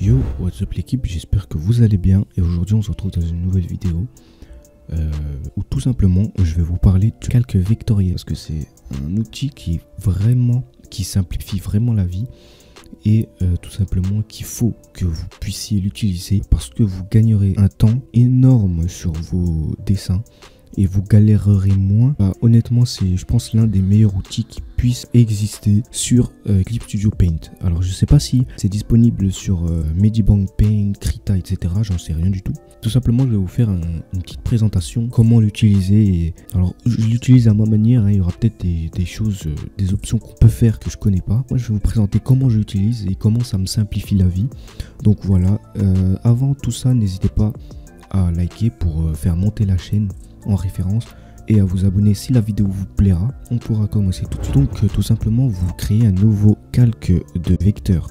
Yo, what's up l'équipe, j'espère que vous allez bien et aujourd'hui on se retrouve dans une nouvelle vidéo où tout simplement je vais vous parler de calque vectoriel parce que c'est un outil qui simplifie vraiment la vie et tout simplement qu'il faut que vous puissiez l'utiliser parce que vous gagnerez un temps énorme sur vos dessins et vous galérerez moins. Honnêtement, c'est je pense l'un des meilleurs outils qui puisse exister sur Clip Studio Paint. Alors je sais pas si c'est disponible sur Medibang Paint, Krita, etc. J'en sais rien du tout. Tout simplement, je vais vous faire une petite présentation, comment l'utiliser. Alors je l'utilise à ma manière, hein. Il y aura peut-être des choses, des options qu'on peut faire que je connais pas. Moi je vais vous présenter comment je l'utilise et comment ça me simplifie la vie. Donc voilà, avant tout ça, n'hésitez pas à liker pour faire monter la chaîne en référence et à vous abonner si la vidéo vous plaira. On pourra commencer tout de suite. Donc tout simplement vous créez un nouveau calque de vecteur.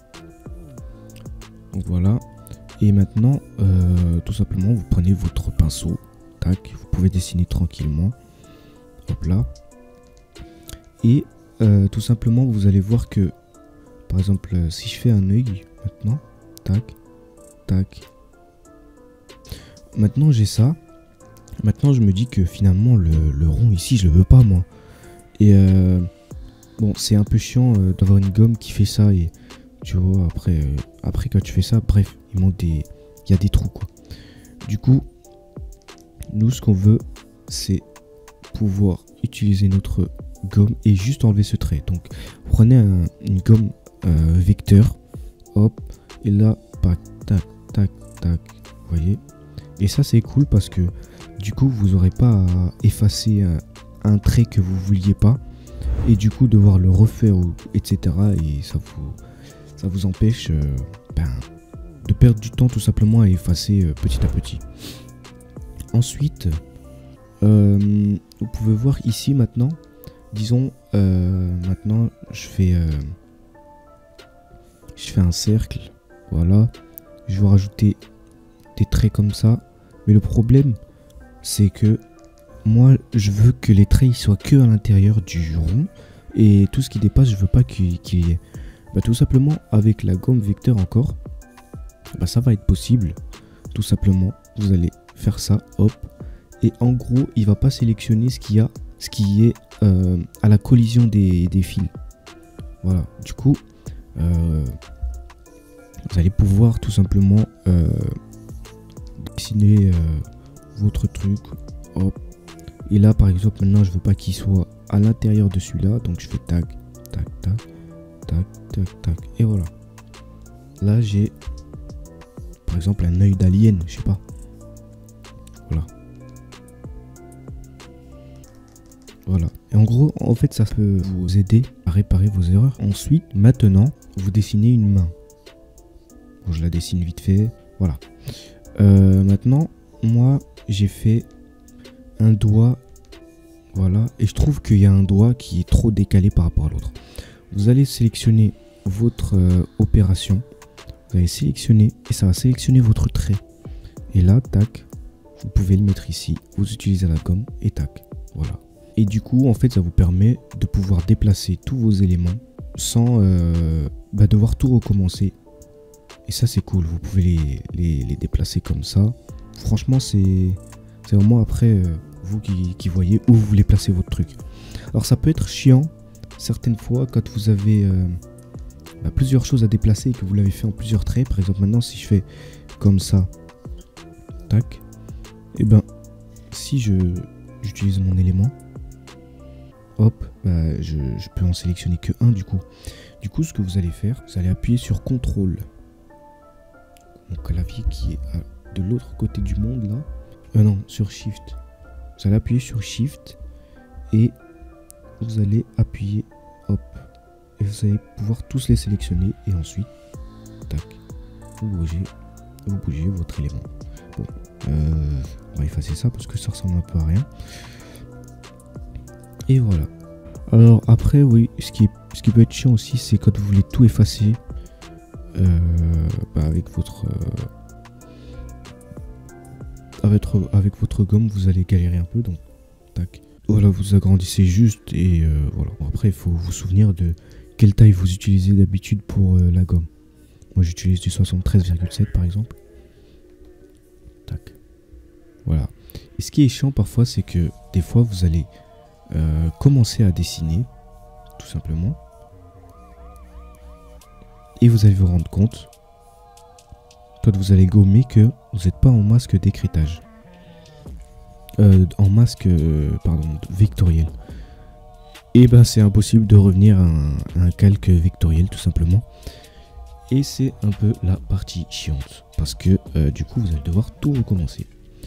Donc voilà, et maintenant tout simplement vous prenez votre pinceau, tac, vous pouvez dessiner tranquillement, hop là, et tout simplement vous allez voir que par exemple si je fais un œil maintenant, tac tac, maintenant j'ai ça. Maintenant je me dis que finalement le rond ici je le veux pas moi. Et bon, c'est un peu chiant d'avoir une gomme qui fait ça. Et tu vois après quand tu fais ça, bref, il y a des trous quoi. Du coup nous ce qu'on veut c'est pouvoir utiliser notre gomme et juste enlever ce trait. Donc prenez une gomme vecteur, hop, et là tac tac tac tac, vous voyez. Et ça c'est cool parce que du coup vous n'aurez pas à effacer un trait que vous vouliez pas et du coup devoir le refaire etc. Et ça vous empêche de perdre du temps tout simplement à effacer petit à petit. Ensuite vous pouvez voir ici maintenant, disons maintenant je fais un cercle, voilà, je vais rajouter des traits comme ça, mais le problème c'est que moi je veux que les traits soient que à l'intérieur du rond et tout ce qui dépasse je veux pas qu'il y ait. Tout simplement avec la gomme vecteur encore, ça va être possible. Tout simplement vous allez faire ça, hop, et en gros il va pas sélectionner ce qui est à la collision des fils. Voilà, du coup vous allez pouvoir tout simplement dessiner votre truc, hop, et là par exemple maintenant je veux pas qu'il soit à l'intérieur de celui-là, donc je fais tac tac tac tac tac tac, et voilà, là j'ai par exemple un œil d'alien, je sais pas, voilà, et en gros en fait ça peut vous aider à réparer vos erreurs. Ensuite maintenant vous dessinez une main, bon, je la dessine vite fait, voilà. Maintenant moi j'ai fait un doigt, voilà, et je trouve qu'il y a un doigt qui est trop décalé par rapport à l'autre. Vous allez sélectionner votre opération, vous allez sélectionner et ça va sélectionner votre trait, et là tac, vous pouvez le mettre ici, vous utilisez la gomme et tac, voilà. Et du coup en fait ça vous permet de pouvoir déplacer tous vos éléments sans devoir tout recommencer. Et ça c'est cool, vous pouvez les déplacer comme ça. Franchement c'est vraiment après vous qui voyez où vous voulez placer votre truc. Alors ça peut être chiant certaines fois quand vous avez plusieurs choses à déplacer et que vous l'avez fait en plusieurs traits. Par exemple maintenant si je fais comme ça, tac, et si j'utilise mon élément, hop, je peux en sélectionner que un du coup. Du coup ce que vous allez faire, vous allez appuyer sur CTRL, mon clavier qui est de l'autre côté du monde là, non, sur Shift. Vous allez appuyer sur Shift et vous allez appuyer, hop, et vous allez pouvoir tous les sélectionner et ensuite tac, vous bougez votre élément. Bon, on va effacer ça parce que ça ressemble un peu à rien. Et voilà. Alors après oui, ce qui peut être chiant aussi c'est quand vous voulez tout effacer avec votre gomme, vous allez galérer un peu, donc tac, voilà, vous agrandissez juste et voilà. Après il faut vous souvenir de quelle taille vous utilisez d'habitude pour la gomme. Moi j'utilise du 73,7 par exemple. Tac. Voilà. Et ce qui est chiant parfois, c'est que des fois vous allez commencer à dessiner, tout simplement. Et vous allez vous rendre compte, quand vous allez gommer, que vous n'êtes pas en masque d'écritage. En masque, pardon, vectoriel. Et ben c'est impossible de revenir à un calque vectoriel, tout simplement. Et c'est un peu la partie chiante, parce que du coup vous allez devoir tout recommencer.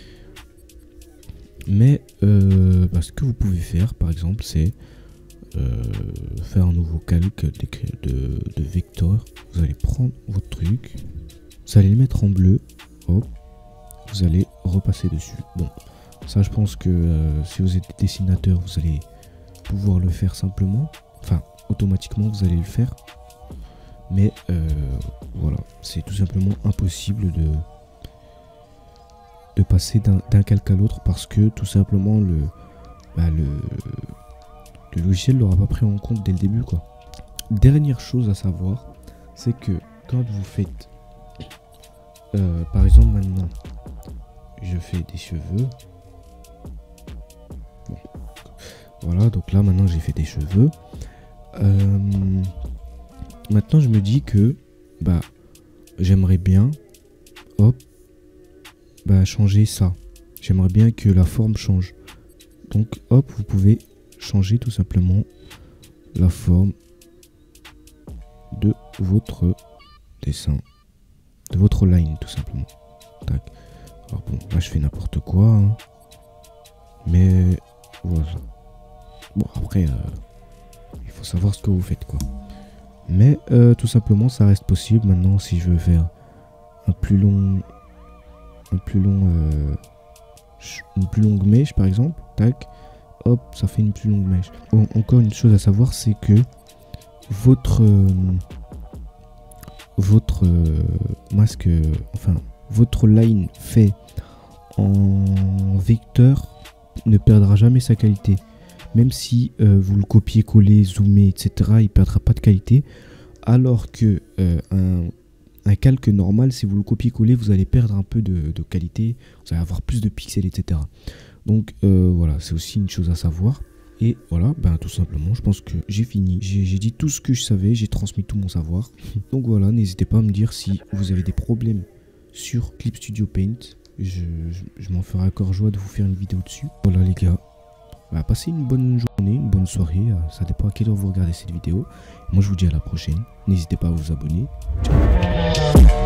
Mais ce que vous pouvez faire par exemple, c'est faire un nouveau calque de vecteur. Vous allez prendre votre truc, vous allez le mettre en bleu, hop, vous allez repasser dessus. Bon, ça je pense que si vous êtes dessinateur, vous allez pouvoir le faire simplement, enfin automatiquement vous allez le faire. Mais voilà, c'est tout simplement impossible de passer d'un calque à l'autre, parce que tout simplement le logiciel l'aura pas pris en compte dès le début, quoi. Dernière chose à savoir, c'est que quand vous faites par exemple, maintenant je fais des cheveux. Bon. Voilà, donc là maintenant j'ai fait des cheveux. Maintenant je me dis que j'aimerais bien changer ça. J'aimerais bien que la forme change. Donc hop, vous pouvez changer tout simplement la forme de votre dessin, de votre line tout simplement. Tac. Alors bon, là je fais n'importe quoi, hein. Mais voilà. Bon après il faut savoir ce que vous faites, quoi. Mais tout simplement ça reste possible. Maintenant si je veux faire une plus longue mèche par exemple, tac, hop, ça fait une plus longue mèche. Bon, encore une chose à savoir, c'est que votre masque, enfin votre line fait en vecteur ne perdra jamais sa qualité. Même si vous le copiez-collez, zoomez, etc., il ne perdra pas de qualité. Alors que un calque normal, si vous le copiez-collez, vous allez perdre un peu de qualité. Vous allez avoir plus de pixels, etc. Donc voilà, c'est aussi une chose à savoir. Et voilà, tout simplement, je pense que j'ai fini. J'ai dit tout ce que je savais, j'ai transmis tout mon savoir. Donc voilà, n'hésitez pas à me dire si vous avez des problèmes sur Clip Studio Paint. Je m'en ferai à cœur joie de vous faire une vidéo dessus. Voilà les gars. Passez une bonne journée, une bonne soirée, ça dépend à quelle heure vous regardez cette vidéo. Moi je vous dis à la prochaine, n'hésitez pas à vous abonner. Ciao.